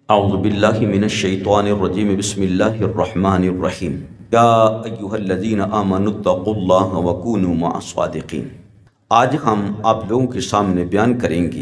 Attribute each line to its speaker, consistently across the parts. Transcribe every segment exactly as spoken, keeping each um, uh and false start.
Speaker 1: اعوذ باللہ من الشیطان الرجیم بسم اللہ الرحمن الرحیم یا ایہا الذین آمنوا اتقوا اللہ وکونوا مع الصادقین۔ آج ہم آپ لوگوں کے سامنے بیان کریں گے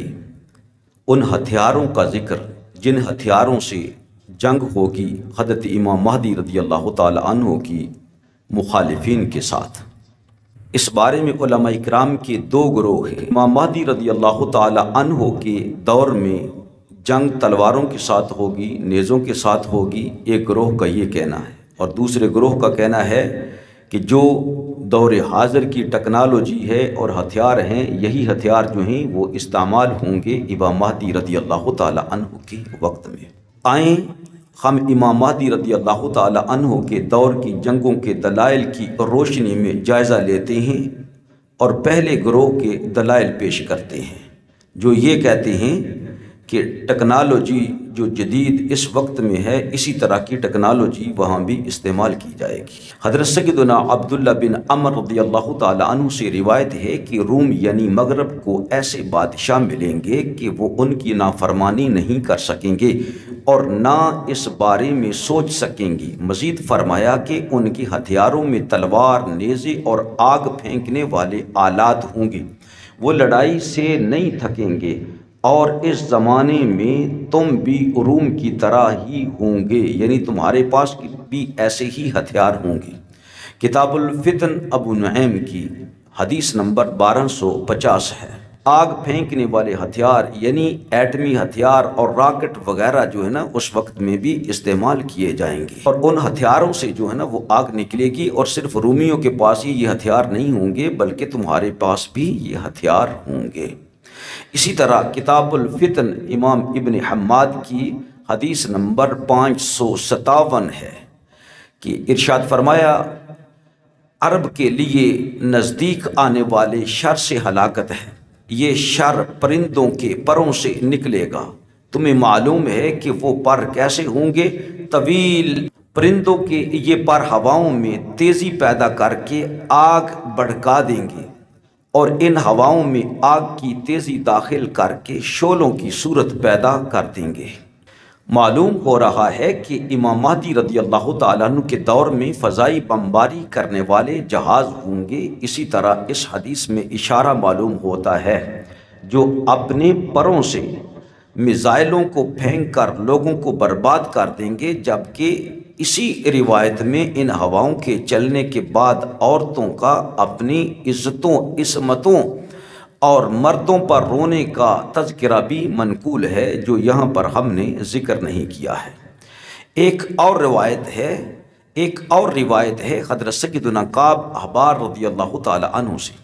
Speaker 1: ان ہتھیاروں کا ذکر جن ہتھیاروں سے جنگ ہوگی حضرت امام مہدی رضی اللہ تعالی عنہ کی مخالفین کے ساتھ۔ اس بارے میں علماء اکرام کے دو گروہ ہیں۔ امام مہدی رضی اللہ تعالی عنہ کے دور میں جنگ تلواروں کے ساتھ ہوگی، نیزوں کے ساتھ ہوگی، ایک گروہ کا یہ کہنا ہے، اور دوسرے گروہ کا کہنا ہے کہ جو دور حاضر کی ٹیکنالوجی ہے اور ہتھیار ہیں، یہی ہتھیار جو ہیں وہ استعمال ہوں گے امام مہدی رضی اللہ تعالی عنہ کے وقت میں۔ آئیں ہم امام مہدی رضی اللہ تعالی عنہ کے دور کی جنگوں کے دلائل کی روشنی میں جائزہ لیتے ہیں اور پہلے گروہ کے دلائل پیش کرتے ہیں جو یہ کہتے ہیں کہ ٹیکنالوجی جو جدید اس وقت میں ہے اسی طرح کی ٹیکنالوجی وہاں بھی استعمال کی جائے گی۔ حضرت سیدنا عبداللہ بن عمر رضی اللہ تعالی عنہ سے روایت ہے کہ روم یعنی مغرب کو ایسے بادشاہ ملیں گے کہ وہ ان کی نافرمانی نہیں کر سکیں گے اور نہ اس بارے میں سوچ سکیں گے۔ مزید فرمایا کہ ان کے ہتھیاروں میں تلوار، نیزے اور آگ پھینکنے والے آلات ہوں گے، وہ لڑائی سے نہیں تھکیں گے، اور اس زمانے میں تم بھی روم کی طرح ہی ہوں گے، یعنی تمہارے پاس بھی ایسے ہی ہتھیار ہوں گے۔ کتاب الفتن ابو نعیم کی حدیث نمبر بارہ سو پچاس ہے۔ آگ پھینکنے والے ہتھیار یعنی ایٹمی ہتھیار اور راکٹ وغیرہ جو ہے نا اس وقت میں بھی استعمال کیے جائیں گے، اور ان ہتھیاروں سے جو ہے نا وہ آگ نکلے گی، اور صرف رومیوں کے پاس ہی یہ ہتھیار نہیں ہوں گے بلکہ تمہارے پاس بھی یہ ہتھیار ہوں گے۔ اسی طرح کتاب الفتن امام ابن حماد کی حدیث نمبر پانچ سو ستاون ہے کہ ارشاد فرمایا، عرب کے لیے نزدیک آنے والے شر سے ہلاکت ہے، یہ شر پرندوں کے پروں سے نکلے گا۔ تمہیں معلوم ہے کہ وہ پر کیسے ہوں گے؟ طویل پرندوں کے یہ پر ہواؤں میں تیزی پیدا کر کے آگ بھڑکا دیں گے، اور ان ہواؤں میں آگ کی تیزی داخل کر کے شعلوں کی صورت پیدا کر دیں گے۔ معلوم ہو رہا ہے کہ امام مہدی رضی اللہ تعالیٰ عنہ کے دور میں فضائی بمباری کرنے والے جہاز ہوں گے۔ اسی طرح اس حدیث میں اشارہ معلوم ہوتا ہے جو اپنے پروں سے میزائلوں کو پھینک کر لوگوں کو برباد کر دیں گے، جبکہ اسی روایت میں ان ہواؤں کے چلنے کے بعد عورتوں کا اپنی عزتوں، عصمتوں اور مردوں پر رونے کا تذکرہ بھی منقول ہے جو یہاں پر ہم نے ذکر نہیں کیا ہے۔ ایک اور روایت ہے ایک اور روایت ہے حضرت سیدنا کعب احبار رضی اللہ تعالی عنہ سے،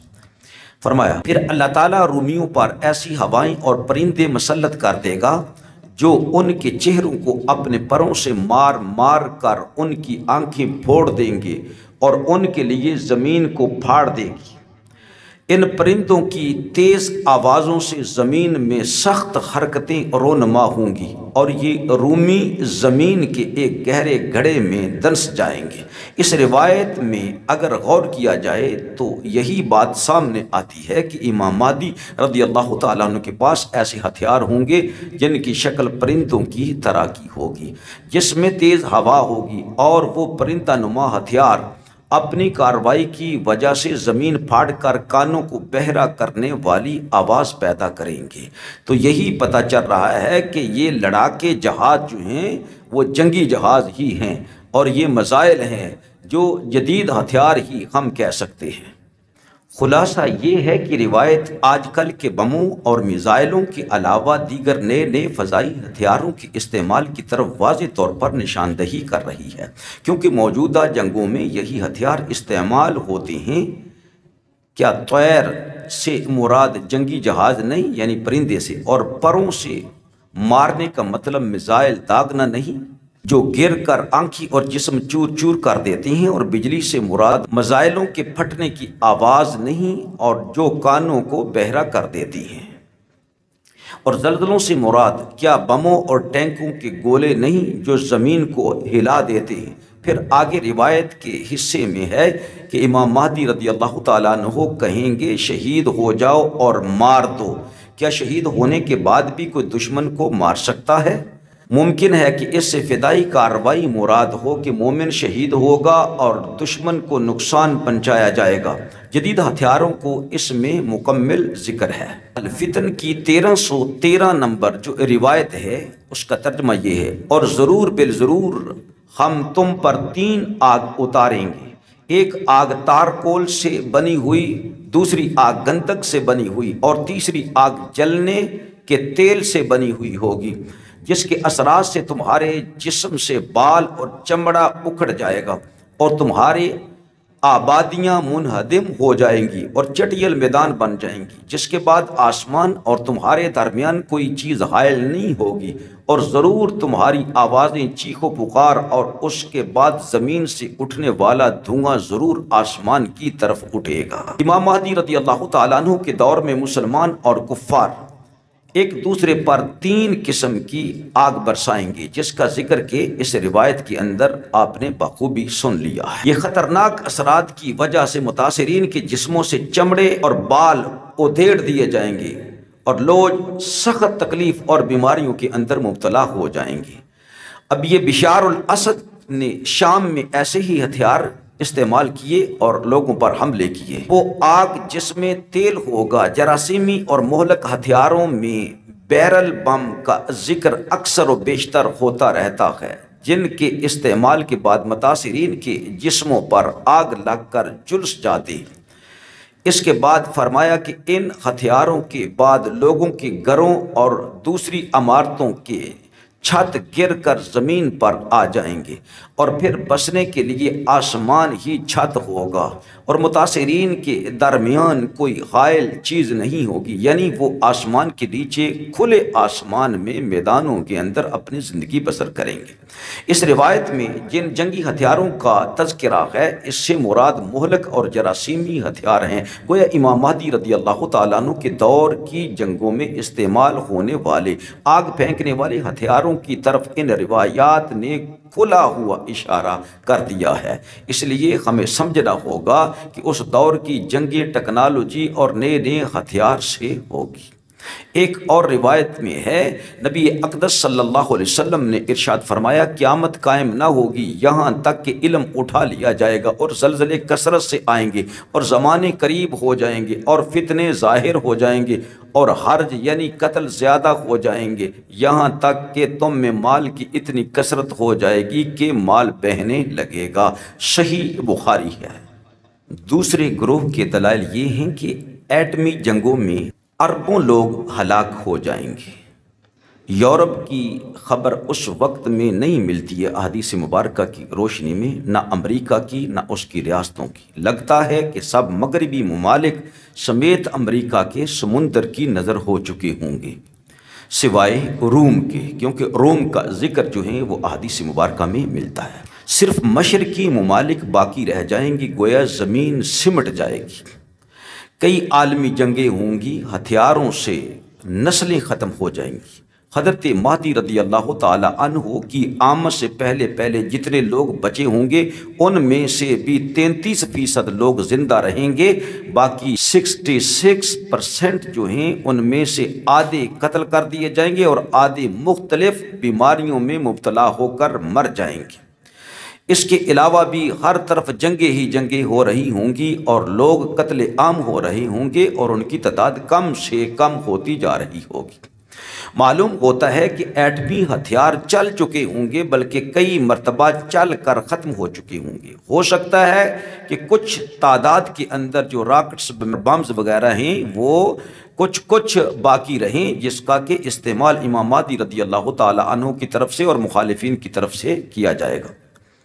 Speaker 1: فرمایا پھر اللہ تعالیٰ رومیوں پر ایسی ہوائیں اور پرندے مسلط کر دے گا جو ان کے چہروں کو اپنے پروں سے مار مار کر ان کی آنکھیں پھوڑ دیں گے اور ان کے لیے زمین کو پھاڑ دے گی۔ ان پرندوں کی تیز آوازوں سے زمین میں سخت حرکتیں رونما ہوں گی اور یہ رومی زمین کے ایک گہرے گڑھے میں دنس جائیں گے۔ اس روایت میں اگر غور کیا جائے تو یہی بات سامنے آتی ہے کہ امام مہدی رضی اللہ تعالیٰ عنہ کے پاس ایسے ہتھیار ہوں گے جن کی شکل پرندوں کی طرح کی ہوگی، جس میں تیز ہوا ہوگی، اور وہ پرندہ نما ہتھیار اپنی کارروائی کی وجہ سے زمین پھاڑ کر کانوں کو بہرا کرنے والی آواز پیدا کریں گے۔ تو یہی پتہ چل رہا ہے کہ یہ لڑاکے جہاز جو ہیں وہ جنگی جہاز ہی ہیں، اور یہ میزائل ہیں جو جدید ہتھیار ہی ہم کہہ سکتے ہیں۔ خلاصہ یہ ہے کہ روایت آج کل کے بموں اور میزائلوں کے علاوہ دیگر نئے نئے فضائی ہتھیاروں کے استعمال کی طرف واضح طور پر نشاندہی کر رہی ہے، کیونکہ موجودہ جنگوں میں یہی ہتھیار استعمال ہوتے ہیں۔ کیا طیر سے مراد جنگی جہاز نہیں یعنی پرندے سے، اور پروں سے مارنے کا مطلب میزائل داغنا نہیں جو گر کر آنکھی اور جسم چور چور کر دیتے ہیں، اور بجلی سے مراد میزائلوں کے پھٹنے کی آواز نہیں اور جو کانوں کو بہرا کر دیتی ہیں، اور زلزلوں سے مراد کیا بموں اور ٹینکوں کے گولے نہیں جو زمین کو ہلا دیتے ہیں۔ پھر آگے روایت کے حصے میں ہے کہ امام مہدی رضی اللہ تعالیٰ عنہ کہیں گے شہید ہو جاؤ اور مار دو۔ کیا شہید ہونے کے بعد بھی کوئی دشمن کو مار سکتا ہے؟ ممکن ہے کہ اس سے فدائی کارروائی مراد ہو کہ مومن شہید ہوگا اور دشمن کو نقصان پہنچایا جائے گا۔ جدید ہتھیاروں کو اس میں مکمل ذکر ہے۔ الفتن کی تیرہ سو تیرہ نمبر جو روایت ہے اس کا ترجمہ یہ ہے، اور ضرور بالضرور ہم تم پر تین آگ اتاریں گے، ایک آگ تارکول سے بنی ہوئی، دوسری آگ گندک سے بنی ہوئی، اور تیسری آگ جلنے کے تیل سے بنی ہوئی ہوگی، جس کے اثرات سے تمہارے جسم سے بال اور چمڑا اکھڑ جائے گا اور تمہارے آبادیاں منہدم ہو جائیں گی اور چٹیل میدان بن جائیں گی، جس کے بعد آسمان اور تمہارے درمیان کوئی چیز حائل نہیں ہوگی، اور ضرور تمہاری آوازیں چیخ و پکار، اور اس کے بعد زمین سے اٹھنے والا دھواں ضرور آسمان کی طرف اٹھے گا۔ امام مہدی رضی اللہ تعالیٰ عنہ کے دور میں مسلمان اور کفار ایک دوسرے پر تین قسم کی آگ برسائیں گے، جس کا ذکر کہ اس روایت کے اندر آپ نے بخوبی سن لیا ہے۔ یہ خطرناک اثرات کی وجہ سے متاثرین کے جسموں سے چمڑے اور بال ادھیڑ دیے جائیں گے اور لوگ سخت تکلیف اور بیماریوں کے اندر مبتلا ہو جائیں گے۔ اب یہ بشار الاسد نے شام میں ایسے ہی ہتھیار استعمال کیے اور لوگوں پر حملے کیے۔ وہ آگ جس میں تیل ہوگا، جراثیمی اور مہلک ہتھیاروں میں بیرل بم کا ذکر اکثر و بیشتر ہوتا رہتا ہے، جن کے استعمال کے بعد متاثرین کے جسموں پر آگ لگ کر جلس جاتے۔ اس کے بعد فرمایا کہ ان ہتھیاروں کے بعد لوگوں کے گھروں اور دوسری عمارتوں کے چھت گر کر زمین پر آ جائیں گے، اور پھر بسنے کے لیے آسمان ہی چھت ہوگا، اور متاثرین کے درمیان کوئی حائل چیز نہیں ہوگی، یعنی وہ آسمان کے نیچے کھلے آسمان میں میدانوں کے اندر اپنی زندگی بسر کریں گے۔ اس روایت میں جن جنگی ہتھیاروں کا تذکرہ ہے، اس سے مراد مہلک اور جراثیمی ہتھیار ہیں۔ گویا امام مہدی رضی اللہ تعالیٰ عنہ کے دور کی جنگوں میں استعمال ہونے والے آگ پھینکنے والے ہتھیاروں کی طرف ان روایات نے کھلا ہوا اشارہ کر دیا ہے۔ اس لیے ہمیں سمجھنا ہوگا کہ اس دور کی جنگی ٹیکنالوجی اور نئے نئے ہتھیار سے ہوگی۔ ایک اور روایت میں ہے، نبی اقدس صلی اللہ علیہ وسلم نے ارشاد فرمایا، قیامت قائم نہ ہوگی یہاں تک کہ علم اٹھا لیا جائے گا، اور زلزلے کثرت سے آئیں گے، اور زمانے قریب ہو جائیں گے، اور فتنے ظاہر ہو جائیں گے، اور حرج یعنی قتل زیادہ ہو جائیں گے، یہاں تک کہ تم میں مال کی اتنی کثرت ہو جائے گی کہ مال بہنے لگے گا۔ صحیح بخاری ہے۔ دوسرے گروہ کے دلائل یہ ہیں کہ ایٹمی جنگوں میں اربوں لوگ ہلاک ہو جائیں گے۔ یورپ کی خبر اس وقت میں نہیں ملتی ہے احادیث مبارکہ کی روشنی میں، نہ امریکہ کی نہ اس کی ریاستوں کی۔ لگتا ہے کہ سب مغربی ممالک سمیت امریکہ کے سمندر کی نظر ہو چکے ہوں گے، سوائے روم کے، کیونکہ روم کا ذکر جو ہے وہ احادیث مبارکہ میں ملتا ہے۔ صرف مشرقی ممالک باقی رہ جائیں گی، گویا زمین سمٹ جائے گی۔ کئی عالمی جنگیں ہوں گی، ہتھیاروں سے نسلیں ختم ہو جائیں گی۔ حضرت مہدی رضی اللہ تعالی عنہ کی آمد سے پہلے پہلے جتنے لوگ بچے ہوں گے، ان میں سے بھی تینتیس فیصد لوگ زندہ رہیں گے، باقی سکسٹی سکس پرسنٹ جو ہیں ان میں سے آدھے قتل کر دیے جائیں گے، اور آدھے مختلف بیماریوں میں مبتلا ہو کر مر جائیں گے۔ اس کے علاوہ بھی ہر طرف جنگیں ہی جنگیں ہو رہی ہوں گی، اور لوگ قتل عام ہو رہے ہوں گے، اور ان کی تعداد کم سے کم ہوتی جا رہی ہوگی۔ معلوم ہوتا ہے کہ ایٹمی ہتھیار چل چکے ہوں گے، بلکہ کئی مرتبہ چل کر ختم ہو چکے ہوں گے۔ ہو سکتا ہے کہ کچھ تعداد کے اندر جو راکٹس بمز وغیرہ ہیں وہ کچھ کچھ باقی رہیں، جس کا کہ استعمال امام مہدی رضی اللہ تعالی عنہ کی طرف سے اور مخالفین کی طرف سے کیا جائے گا۔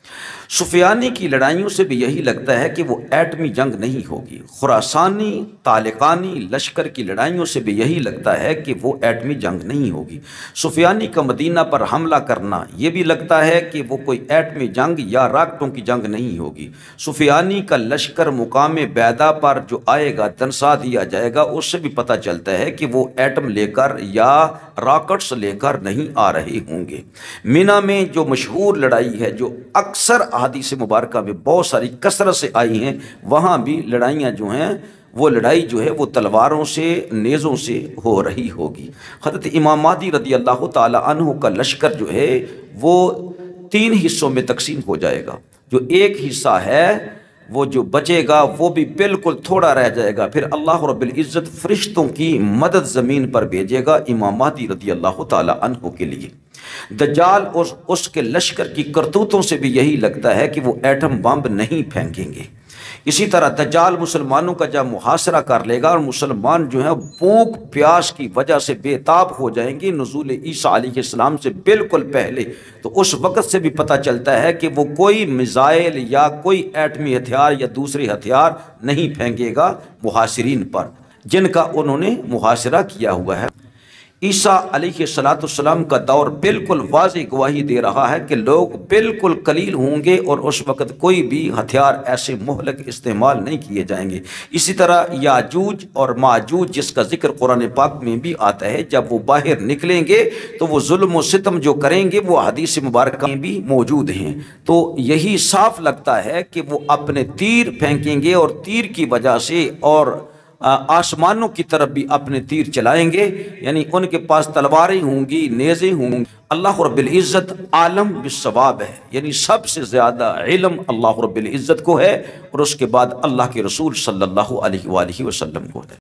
Speaker 1: سفیانی کی لڑائیوں سے بھی یہی لگتا ہے کہ وہ ایٹمی جنگ نہیں ہوگی۔ خراسانی طالقانی لشکر کی لڑائیوں سے بھی یہی لگتا ہے کہ وہ ایٹمی جنگ نہیں ہوگی۔ سفیانی کا مدینہ پر حملہ کرنا، یہ بھی لگتا ہے کہ وہ کوئی ایٹمی جنگ یا راکٹوں کی جنگ نہیں ہوگی۔ سفیانی کا لشکر مقام بیدا پر جو آئے گا، دنسا دیا جائے گا، اس سے بھی پتہ چلتا ہے کہ وہ ایٹم لے کر یا راکٹس لے کر نہیں آ رہے ہوں گے۔ مینا میں جو مشہور لڑائی ہے، جو اکثر احادیث مبارکہ میں بہت ساری کثرت سے آئی ہیں، وہاں بھی لڑائیاں جو ہیں وہ لڑائی جو ہے وہ تلواروں سے، نیزوں سے ہو رہی ہوگی۔ حضرت امام مہدی رضی اللہ تعالی عنہ کا لشکر جو ہے وہ تین حصوں میں تقسیم ہو جائے گا۔ جو ایک حصہ ہے وہ جو بچے گا وہ بھی بالکل تھوڑا رہ جائے گا، پھر اللہ رب العزت فرشتوں کی مدد زمین پر بھیجے گا امام مہدی رضی اللہ تعالی عنہ کے لیے۔ دجال اور اس کے لشکر کی کرتوتوں سے بھی یہی لگتا ہے کہ وہ ایٹم بم نہیں پھینکیں گے۔ اسی طرح دجال مسلمانوں کا جب محاصرہ کر لے گا اور مسلمان جو ہیں بھوک پیاس کی وجہ سے بے تاب ہو جائیں گے نزول عیسیٰ علیہ السلام سے بالکل پہلے، تو اس وقت سے بھی پتہ چلتا ہے کہ وہ کوئی میزائل یا کوئی ایٹمی ہتھیار یا دوسرے ہتھیار نہیں پھینکے گا محاصرین پر جن کا انہوں نے محاصرہ کیا ہوا ہے۔ عیسیٰ علیہ الصلوۃ والسلام کا دور بالکل واضح گواہی دے رہا ہے کہ لوگ بالکل قلیل ہوں گے اور اس وقت کوئی بھی ہتھیار ایسے مہلک استعمال نہیں کیے جائیں گے۔ اسی طرح یاجوج اور ماجوج جس کا ذکر قرآن پاک میں بھی آتا ہے، جب وہ باہر نکلیں گے تو وہ ظلم و ستم جو کریں گے وہ حدیث مبارکہ میں بھی موجود ہیں۔ تو یہی صاف لگتا ہے کہ وہ اپنے تیر پھینکیں گے اور تیر کی وجہ سے اور آسمانوں کی طرف بھی اپنے تیر چلائیں گے، یعنی ان کے پاس تلواریں ہوں گی، نیزیں ہوں گی۔ اللہ رب العزت عالم بالصواب ہے، یعنی سب سے زیادہ علم اللہ رب العزت کو ہے اور اس کے بعد اللہ کے رسول صلی اللہ علیہ وآلہ وسلم کو ہے۔